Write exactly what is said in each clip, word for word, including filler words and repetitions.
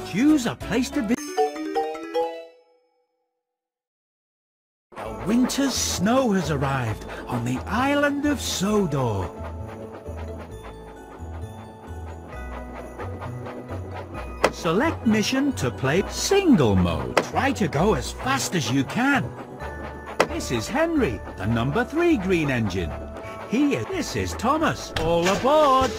Choose a place to be. The winter's snow has arrived on the island of Sodor. Select mission to play single mode. Try to go as fast as you can. This is Henry, the number three green engine. He is, this is Thomas. All aboard!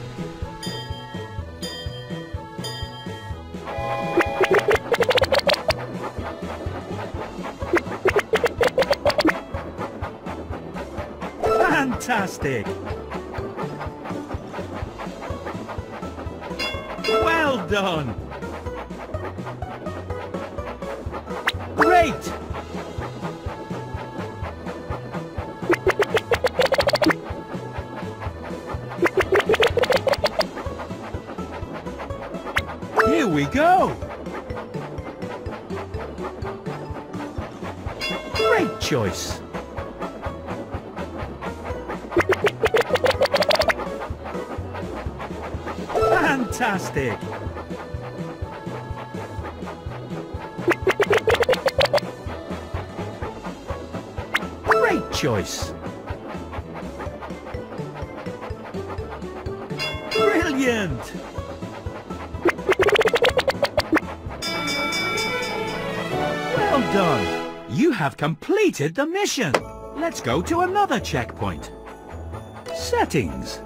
Fantastic! Well done! Great! Here we go! Great choice! Fantastic! Great choice! Brilliant! Well done! You have completed the mission! Let's go to another checkpoint. Settings.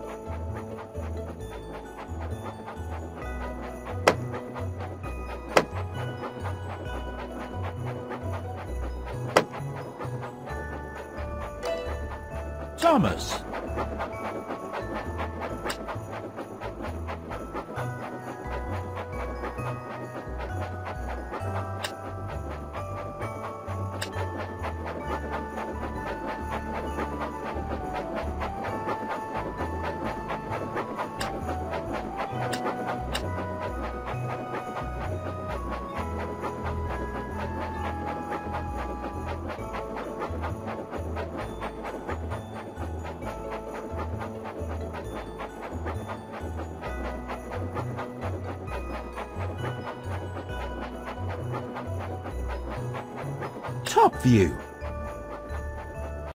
Thomas. Top view.